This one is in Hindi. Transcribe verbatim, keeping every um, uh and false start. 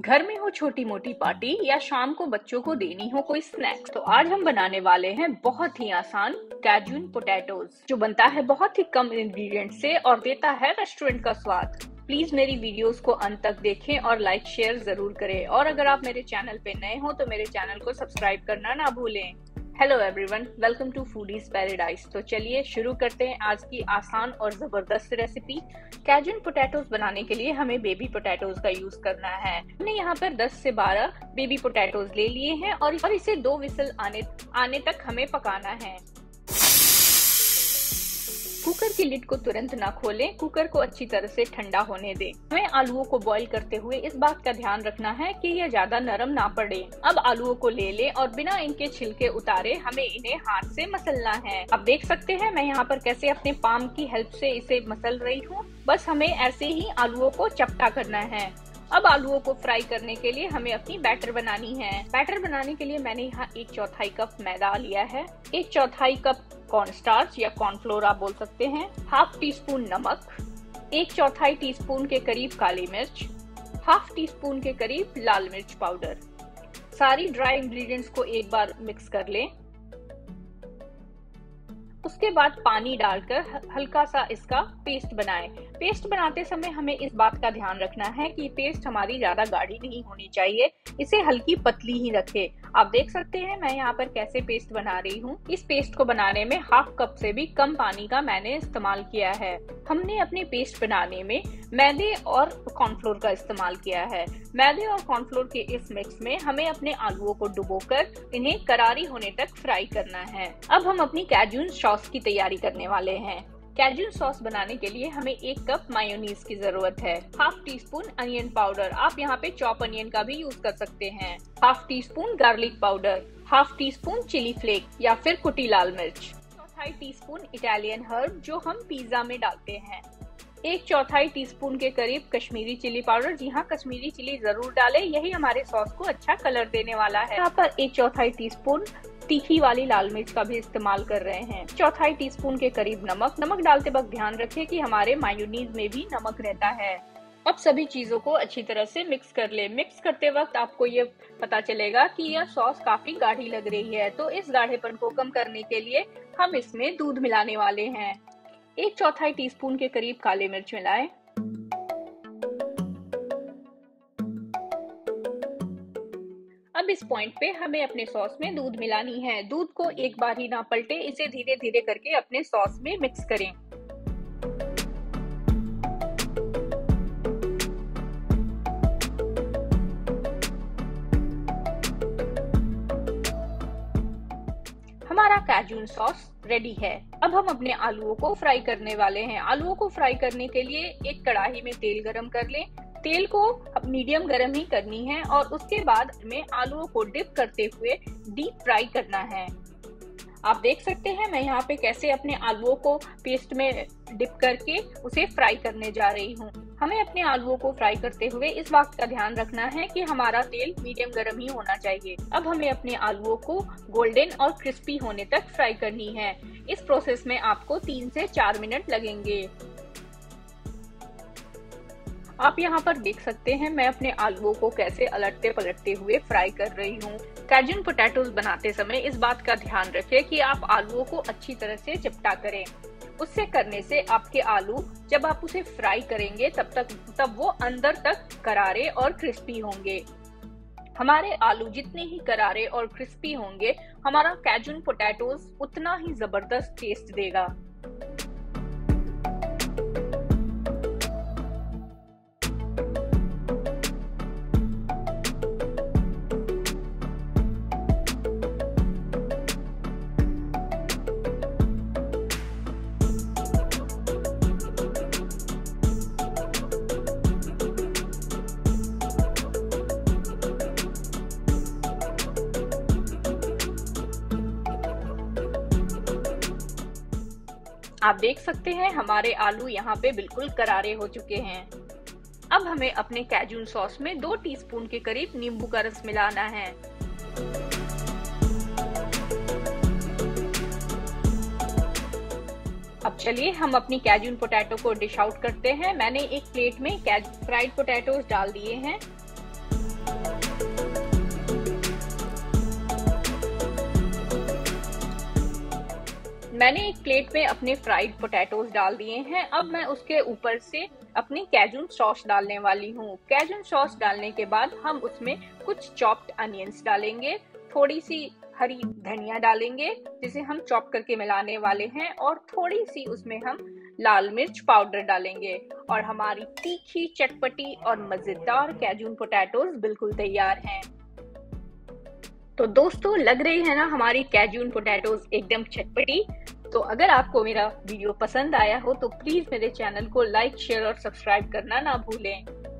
घर में हो छोटी मोटी पार्टी या शाम को बच्चों को देनी हो कोई स्नैक्स, तो आज हम बनाने वाले हैं बहुत ही आसान कैजून पोटैटोज, जो बनता है बहुत ही कम इंग्रेडिएंट से और देता है रेस्टोरेंट का स्वाद। प्लीज मेरी वीडियोस को अंत तक देखें और लाइक शेयर जरूर करें, और अगर आप मेरे चैनल पे नए हो तो मेरे चैनल को सब्सक्राइब करना ना भूलें। Hello everyone, welcome to foodies paradise. तो चलिए शुरू करते हैं आज की आसान और जबरदस्त रेसिपी। कैजून पोटैटोज बनाने के लिए हमें बेबी पोटैटोज का यूज करना है। हमने यहाँ पर दस से बारह बेबी पोटैटोज ले लिए हैं और और इसे दो विसल आने आने तक हमें पकाना है। कुकर की लिड को तुरंत ना खोलें, कुकर को अच्छी तरह से ठंडा होने दें। हमें आलूओं को बॉईल करते हुए इस बात का ध्यान रखना है कि यह ज्यादा नरम ना पड़े। अब आलूओं को ले लें और बिना इनके छिलके उतारे हमें इन्हें हाथ से मसलना है। अब देख सकते हैं मैं यहाँ पर कैसे अपने पाम की हेल्प से इसे मसल रही हूँ। बस हमें ऐसे ही आलूओं को चपटा करना है। अब आलूओं को फ्राई करने के लिए हमें अपनी बैटर बनानी है। बैटर बनाने के लिए मैंने यहाँ एक चौथाई कप मैदा लिया है, एक चौथाई कप कॉर्नस्टार्च या कॉर्नफ्लोर आप बोल सकते हैं, हाफ टी स्पून नमक, एक चौथाई टीस्पून के करीब काली मिर्च, हाफ टी स्पून के करीब लाल मिर्च पाउडर। सारी ड्राई इंग्रेडिएंट्स को एक बार मिक्स कर लें। उसके बाद पानी डालकर हल्का सा इसका पेस्ट बनाएं। पेस्ट बनाते समय हमें इस बात का ध्यान रखना है कि पेस्ट हमारी ज्यादा गाढ़ी नहीं होनी चाहिए, इसे हल्की पतली ही रखें। आप देख सकते हैं मैं यहाँ पर कैसे पेस्ट बना रही हूँ। इस पेस्ट को बनाने में हाफ कप से भी कम पानी का मैंने इस्तेमाल किया है। हमने अपने पेस्ट बनाने में मैदे और कॉर्नफ्लोर का इस्तेमाल किया है। मैदे और कॉर्नफ्लोर के इस मिक्स में हमें अपने आलूओं को डुबोकर इन्हें करारी होने तक फ्राई करना है। अब हम अपनी कैजून सॉस की तैयारी करने वाले हैं। कैजून सॉस बनाने के लिए हमें एक कप मायोनीज की जरूरत है, half teaspoon onion powder, आप यहाँ पे चॉप अनियन का भी यूज कर सकते हैं, half teaspoon garlic powder, half teaspoon chili flake या फिर कुटी लाल मिर्च, चौथाई टी स्पून इटालियन हर्ब जो हम पिज्जा में डालते हैं, एक चौथाई टीस्पून के करीब कश्मीरी चिली पाउडर। जी हाँ, कश्मीरी चिली जरूर डालें, यही हमारे सॉस को अच्छा कलर देने वाला है। यहाँ पर एक चौथाई टीस्पून तीखी वाली लाल मिर्च का भी इस्तेमाल कर रहे हैं, चौथाई टीस्पून के करीब नमक। नमक डालते वक्त ध्यान रखें कि हमारे मायोनीज में भी नमक रहता है। अब सभी चीजों को अच्छी तरह से मिक्स कर ले। मिक्स करते वक्त आपको ये पता चलेगा कि यह सॉस काफी गाढ़ी लग रही है, तो इस गाढ़ेपन को कम करने के लिए हम इसमें दूध मिलाने वाले हैं। एक चौथाई टीस्पून के करीब काली मिर्च मिलाएं। अब इस पॉइंट पे हमें अपने सॉस में दूध मिलानी है। दूध को एक बार ही ना पलटे, इसे धीरे धीरे करके अपने सॉस में मिक्स करें। हमारा कैजून सॉस रेडी है। अब हम अपने आलूओं को फ्राई करने वाले हैं। आलूओं को फ्राई करने के लिए एक कढ़ाई में तेल गरम कर लें। तेल को अब मीडियम गरम ही करनी है और उसके बाद में आलूओं को डिप करते हुए डीप फ्राई करना है। आप देख सकते हैं मैं यहाँ पे कैसे अपने आलूओं को पेस्ट में डिप करके उसे फ्राई करने जा रही हूँ। हमें अपने आलूओं को फ्राई करते हुए इस बात का ध्यान रखना है कि हमारा तेल मीडियम गरम ही होना चाहिए। अब हमें अपने आलूओं को गोल्डन और क्रिस्पी होने तक फ्राई करनी है। इस प्रोसेस में आपको तीन से चार मिनट लगेंगे। आप यहाँ पर देख सकते हैं मैं अपने आलूओं को कैसे अलटते पलटते हुए फ्राई कर रही हूँ। कैजून पोटैटोज बनाते समय इस बात का ध्यान रखें कि आप आलूओं को अच्छी तरह से चपटा करें। उससे करने से आपके आलू जब आप उसे फ्राई करेंगे तब तक तब वो अंदर तक करारे और क्रिस्पी होंगे। हमारे आलू जितने ही करारे और क्रिस्पी होंगे, हमारा कैजून पोटैटोज उतना ही जबरदस्त टेस्ट देगा। आप देख सकते हैं हमारे आलू यहाँ पे बिल्कुल करारे हो चुके हैं। अब हमें अपने कैजून सॉस में दो टीस्पून के करीब नींबू का रस मिलाना है। अब चलिए हम अपनी कैजून पोटैटो को डिश आउट करते हैं। मैंने एक प्लेट में फ्राइड पोटैटोज डाल दिए हैं। मैंने एक प्लेट में अपने फ्राइड पोटैटोज डाल दिए हैं। अब मैं उसके ऊपर से अपनी कैजून सॉस डालने वाली हूँ। कैजून सॉस डालने के बाद हम उसमें कुछ चॉप्ड अनियंस डालेंगे, थोड़ी सी हरी धनिया डालेंगे जिसे हम चॉप करके मिलाने वाले हैं, और थोड़ी सी उसमें हम लाल मिर्च पाउडर डालेंगे और हमारी तीखी, चटपटी और मजेदार कैजून पोटैटोज बिल्कुल तैयार हैं। तो दोस्तों, लग रही है ना हमारी कैजून पोटैटोज एकदम चटपटी। तो अगर आपको मेरा वीडियो पसंद आया हो तो प्लीज मेरे चैनल को लाइक, शेयर और सब्सक्राइब करना ना भूलें।